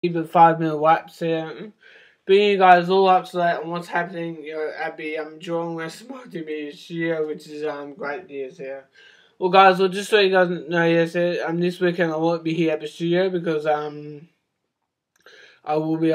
the 5 minute laps here. Bringing you guys all up to date on what's happening, at the geelong West Multimedia Studio, which is great news here. Well, guys, well, just so you guys know, yes, this weekend I won't be here at the studio because I will be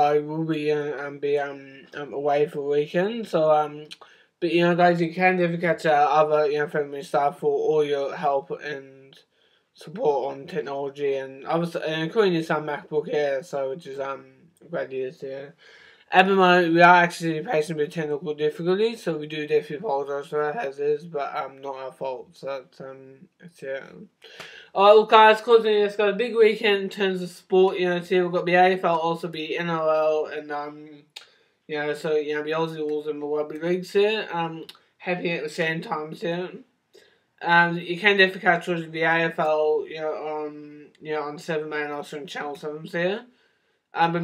away for the weekend. So but guys, you can definitely catch other family staff for all your help and support on technology and obviously including some MacBook Air, so which is great news there. At the moment, we are actually facing with technical difficulties, so we do definitely apologise for that as is, but not our fault. So it's Alright, well, guys, closing it's got a big weekend in terms of sport. See, we've got the AFL, also the NRL, and so the Aussie Rules and the rugby leagues here. Happening at the same time here. You can definitely catch the AFL, on 7 May and also on Channel 7 here. The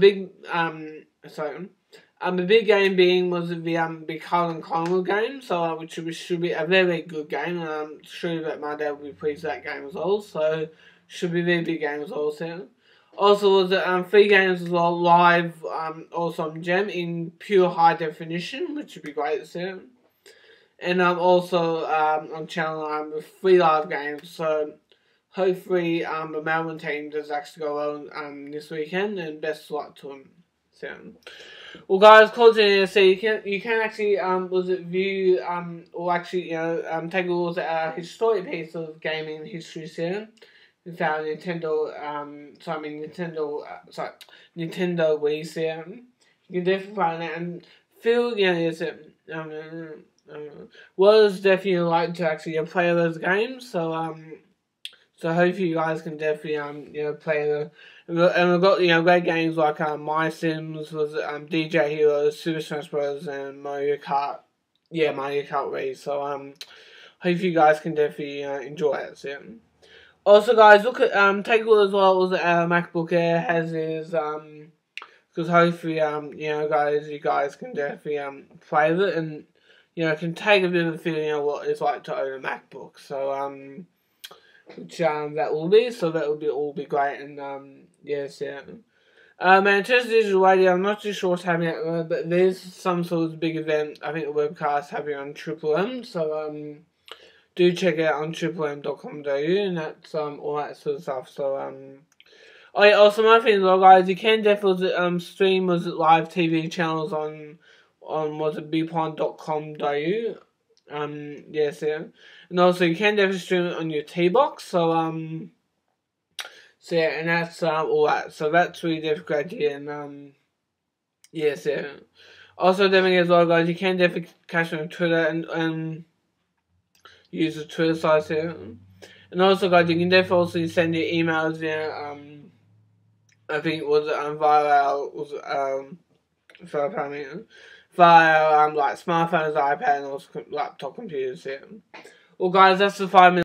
big game being was the Carlton Collingwood game, so which should be a very, very good game. And I'm sure that my dad will be pleased with that game as well. So should be a very big game as well. So. Also was 3 games as well live, also on Gem in pure high definition, which would be great to see. And also on Channel 9 with 3 live games. So hopefully the Melbourne team does actually go well this weekend, and best of luck to them. So, well, guys, closing in, so you can actually view or actually take a look at a historic piece of gaming history here. With our Nintendo Nintendo Wii here. You can definitely find it and feel was definitely like to actually play those games. So so hopefully you guys can definitely play the. And we've got great games like My Sims, was DJ Heroes, Super Smash Bros, and Mario Kart. Yeah, Mario Kart Wii. So hope you guys can definitely enjoy it. So, also, guys, look at take a look as well as our MacBook Air has his because hopefully guys, you guys can definitely play with it and can take a bit of a feeling of what it's like to own a MacBook. So which that will be, so that will all be great. And yes, yeah. And in terms of digital radio, I'm not too sure what's happening at the moment, but there's some sort of big event, I think a webcast happening on Triple M, so do check it out on triplem.com.au, and that's all that sort of stuff. So oh yeah, also my thing as well, guys, you can definitely stream live TV channels on bpond.com.au. Yes, yeah. And also you can definitely stream it on your T-Box, so so yeah, and that's all that. So that's really definitely great here, and yes, yeah. Also definitely as well, guys, you can definitely catch me on Twitter and use the Twitter site here. And also, guys, you can definitely also send your emails I think it was via like smartphones, iPad, and also laptop computers here. Well, guys, that's the 5 minutes.